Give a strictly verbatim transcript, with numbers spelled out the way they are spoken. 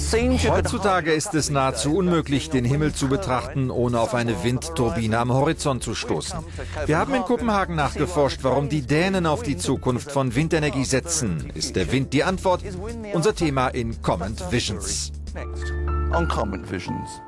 Heutzutage ist es nahezu unmöglich, den Himmel zu betrachten, ohne auf eine Windturbine am Horizont zu stoßen. Wir haben in Kopenhagen nachgeforscht, warum die Dänen auf die Zukunft von Windenergie setzen. Ist der Wind die Antwort? Unser Thema in Comment Visions. On Comment Visions.